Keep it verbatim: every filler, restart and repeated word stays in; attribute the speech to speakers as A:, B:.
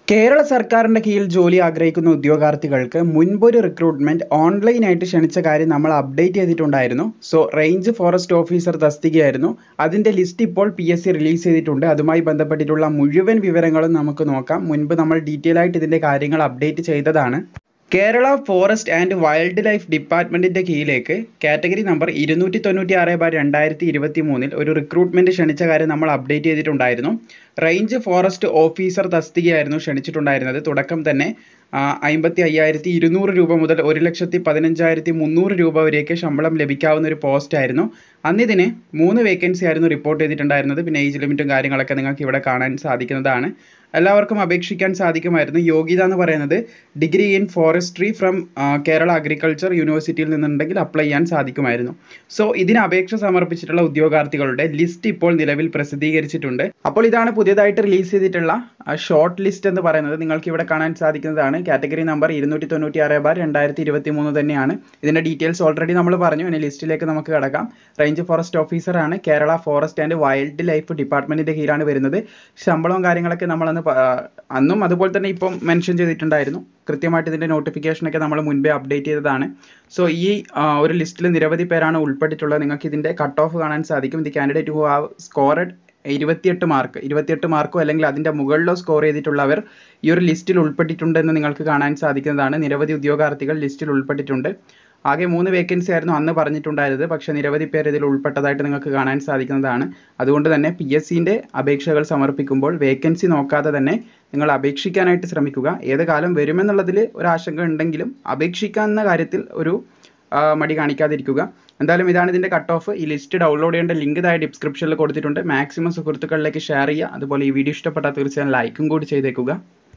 A: കേരള സർക്കാരിന്റെ കീഴിൽ ജോലി ആഗ്രഹിക്കുന്ന ഉദ്യോഗാർത്ഥികൾക്ക് മുൻപൊരു റിക്രൂട്ട്മെന്റ് ഓൺലൈനായിട്ട് ക്ഷണിച്ച കാര്യം നമ്മൾ അപ്ഡേറ്റ് ചെയ്തിട്ടുണ്ടായിരുന്നു. സോ റേഞ്ച് ഫോറസ്റ്റ് ഓഫീസർ തസ്തികയായിരുന്നു. അതിന്റെ ലിസ്റ്റ് ഇപ്പോൾ പി എസ് സി റിലീസ് ചെയ്തിട്ടുണ്ട്. അതുമായി ബന്ധപ്പെട്ടിട്ടുള്ള മുഴുവൻ വിവരങ്ങളും നമുക്ക് നോക്കാം. മുൻപ് നമ്മൾ ഡീറ്റെയിൽ ആയിട്ട് ഇതിന്റെ കാര്യങ്ങൾ അപ്ഡേറ്റ് ചെയ്തതാണ്. Kerala forest and wild life ഡിപ്പാർട്ട്മെന്റിന്റെ കീഴിലേക്ക് കാറ്റഗറി നമ്പർ ഇരുന്നൂറ്റി തൊണ്ണൂറ്റി ആറ് ബാർ രണ്ടായിരത്തി ഇരുപത്തി മൂന്നിൽ ഒരു റിക്രൂട്ട്മെന്റ് ക്ഷണിച്ച കാര്യം നമ്മൾ അപ്ഡേറ്റ് ചെയ്തിട്ടുണ്ടായിരുന്നു. റേഞ്ച് ഫോറസ്റ്റ് ഓഫീസർ തസ്തികയായിരുന്നു ക്ഷണിച്ചിട്ടുണ്ടായിരുന്നത്. തുടക്കം തന്നെ അമ്പത്തി അയ്യായിരത്തി ഇരുന്നൂറ് രൂപ മുതൽ ഒരു ലക്ഷത്തി പതിനഞ്ചായിരത്തി മുന്നൂറ് രൂപ വരെയൊക്കെ ശമ്പളം ലഭിക്കാവുന്ന ഒരു പോസ്റ്റ് ആയിരുന്നു. അന്നിതിന് മൂന്ന് വേക്കൻസി ആയിരുന്നു റിപ്പോർട്ട് ചെയ്തിട്ടുണ്ടായിരുന്നത്. പിന്നെ ഏജ് ലിമിറ്റും കാര്യങ്ങളൊക്കെ നിങ്ങൾക്ക് ഇവിടെ കാണാൻ സാധിക്കുന്നതാണ്. എല്ലാവർക്കും അപേക്ഷിക്കാൻ സാധിക്കുമായിരുന്നു. യോഗ്യത എന്ന് പറയുന്നത് degree in forestry from Kerala agriculture യൂണിവേഴ്സിറ്റിയിൽ നിന്നുണ്ടെങ്കിൽ അപ്ലൈ ചെയ്യാൻ സാധിക്കുമായിരുന്നു. സോ ഇതിന് അപേക്ഷ സമർപ്പിച്ചിട്ടുള്ള ഉദ്യോഗാർത്ഥികളുടെ ലിസ്റ്റ് ഇപ്പോൾ നിലവിൽ പ്രസിദ്ധീകരിച്ചിട്ടുണ്ട്. അപ്പോൾ ഇതാണ് പുതിയതായിട്ട് റിലീസ് ചെയ്തിട്ടുള്ള ഷോർട്ട് ലിസ്റ്റ് എന്ന് പറയുന്നത്. നിങ്ങൾക്ക് ഇവിടെ കാണാൻ സാധിക്കുന്നതാണ്. കാറ്റഗറി നമ്പർ ഇരുന്നൂറ്റി തൊണ്ണൂറ്റി ആറ് ബാർ രണ്ടായിരത്തി ഇരുപത്തി മൂന്ന് തന്നെയാണ്. ഇതിന്റെ ഡീറ്റെയിൽസ് ഓൾറെഡി നമ്മൾ പറഞ്ഞു. ഇനി ലിസ്റ്റിലേക്ക് നമുക്ക് കിടക്കാം. റേഞ്ച് ഫോറസ്റ്റ് ഓഫീസർ ആണ്. Kerala forest and wild life ഡിപ്പാർട്ട്മെന്റിന്റെ കീഴിലാണ് വരുന്നത്. ശമ്പളവും കാര്യങ്ങളൊക്കെ നമ്മൾ അന്നും അതുപോലെ തന്നെ ഇപ്പം മെൻഷൻ ചെയ്തിട്ടുണ്ടായിരുന്നു. കൃത്യമായിട്ട് ഇതിന്റെ നോട്ടിഫിക്കേഷനൊക്കെ നമ്മൾ മുൻപേ അപ്ഡേറ്റ് ചെയ്തതാണ്. സോ ഈ ഒരു ലിസ്റ്റിൽ നിരവധി പേരാണ് ഉൾപ്പെട്ടിട്ടുള്ളത്. നിങ്ങൾക്ക് ഇതിന്റെ കട്ട് ഓഫ് കാണാൻ സാധിക്കും. The candidate who have scored ഇരുപത്തിയെട്ട് മാർക്ക് ഇരുപത്തിയെട്ട് മാർക്കോ അല്ലെങ്കിൽ അതിന്റെ മുകളിലോ സ്കോർ ചെയ്തിട്ടുള്ളവർ ഈ ഒരു ലിസ്റ്റിൽ ഉൾപ്പെട്ടിട്ടുണ്ടെന്ന് നിങ്ങൾക്ക് കാണാൻ സാധിക്കുന്നതാണ്. നിരവധി ഉദ്യോഗാർത്ഥികൾ ലിസ്റ്റിൽ ഉൾപ്പെട്ടിട്ടുണ്ട്. ആകെ മൂന്ന് വേക്കൻസി ആയിരുന്നു അന്ന് പറഞ്ഞിട്ടുണ്ടായിരുന്നത്. പക്ഷേ നിരവധി പേർ ഇതിൽ ഉൾപ്പെട്ടതായിട്ട് നിങ്ങൾക്ക് കാണാൻ സാധിക്കുന്നതാണ്. അതുകൊണ്ട് തന്നെ പി എസ് സിന്റെ അപേക്ഷകൾ സമർപ്പിക്കുമ്പോൾ വേക്കൻസി നോക്കാതെ തന്നെ നിങ്ങൾ അപേക്ഷിക്കാനായിട്ട് ശ്രമിക്കുക. ഏത് കാലം വരുമെന്നുള്ളതിൽ ഒരു ആശങ്ക ഉണ്ടെങ്കിലും അപേക്ഷിക്കാവുന്ന കാര്യത്തിൽ ഒരു മടി കാണിക്കാതിരിക്കുക. എന്തായാലും ഇതാണ് ഇതിന്റെ കട്ട് ഓഫ്. ഈ ലിസ്റ്റ് ഡൗൺലോഡ് ചെയ്യേണ്ട ലിങ്ക് താഴെ ഡിസ്ക്രിപ്ഷനിൽ കൊടുത്തിട്ടുണ്ട്. മാക്സിമം സുഹൃത്തുക്കളിലേക്ക് ഷെയർ ചെയ്യുക. അതുപോലെ ഈ വീഡിയോ ഇഷ്ടപ്പെട്ടാൽ തീർച്ചയായും ലൈക്കും കൂടി ചെയ്തേക്കുക.